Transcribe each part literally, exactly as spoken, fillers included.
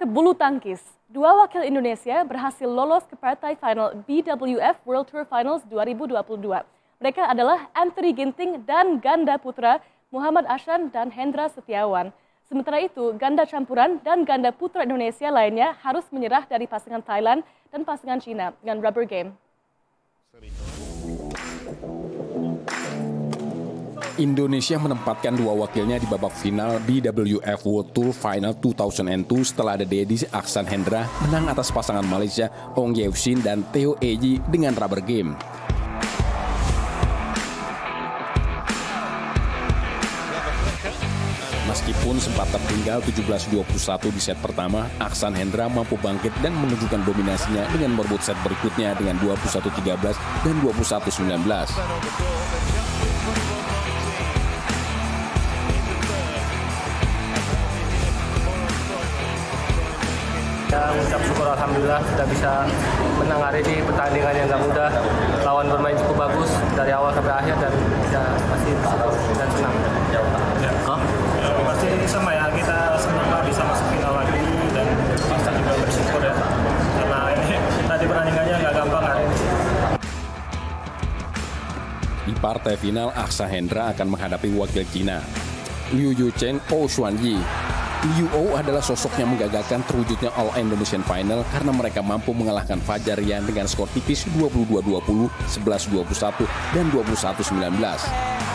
ke bulu tangkis. Dua wakil Indonesia berhasil lolos ke partai final B W F World Tour Finals dua ribu dua puluh dua. Mereka adalah Anthony Ginting dan ganda putra Muhammad Ahsan dan Hendra Setiawan. Sementara itu, ganda campuran dan ganda putra Indonesia lainnya harus menyerah dari pasangan Thailand dan pasangan Cina dengan rubber game. Indonesia menempatkan dua wakilnya di babak final B W F World Tour Final dua ribu dua setelah ada Dedi Ahsan Hendra menang atas pasangan Malaysia Ong Yew Sin dan Theo Eji dengan rubber game. Meskipun sempat tertinggal tujuh belas dua puluh satu di set pertama, Ahsan Hendra mampu bangkit dan menunjukkan dominasinya dengan merebut set berikutnya dengan dua puluh satu tiga belas dan dua puluh satu sembilan belas. Ya, ucap syukur alhamdulillah sudah bisa menang hari ini. Pertandingan yang gak mudah, lawan bermain cukup bagus dari awal sampai akhir dan ya masih bersyukur dan senang. Ya, huh? ya pasti sama ya, kita senang lah bisa masuk final lagi dan pasti juga bersyukur ya karena ini tadi pertandingannya gak gampang hari ini. Di partai final, Ahsan Hendra akan menghadapi wakil Cina, Liu Yuchen Oh Xuanyi. Liu Oh adalah sosok yang menggagalkan terwujudnya All Indonesian Final karena mereka mampu mengalahkan Fajar Rian dengan skor tipis dua puluh dua dua puluh, sebelas dua puluh satu, dan dua puluh satu sembilan belas.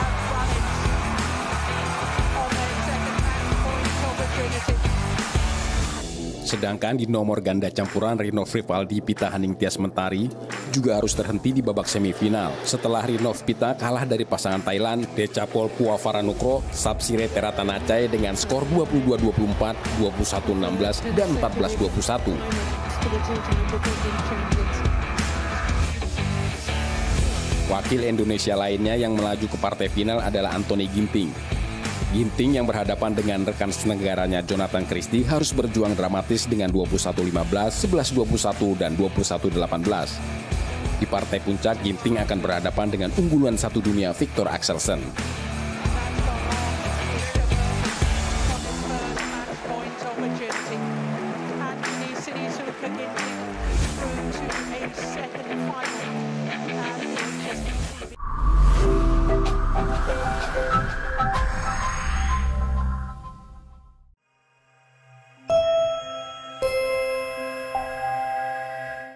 Sedangkan di nomor ganda campuran, Rinov Rivaldi Pita Haningtyas Mentari juga harus terhenti di babak semifinal setelah Rinov Pita kalah dari pasangan Thailand Decapol Puavaranukroh Sapsire Teratanachai dengan skor dua puluh dua dua puluh empat, dua puluh satu enam belas, dan empat belas dua puluh satu. Wakil Indonesia lainnya yang melaju ke partai final adalah Anthony Ginting. Ginting yang berhadapan dengan rekan senegaranya Jonathan Christie harus berjuang dramatis dengan dua puluh satu lima belas, sebelas dua puluh satu, dan dua puluh satu delapan belas. Di partai puncak, Ginting akan berhadapan dengan unggulan satu dunia Viktor Axelsen. Anthony Sinisuka Ginting through to a second final.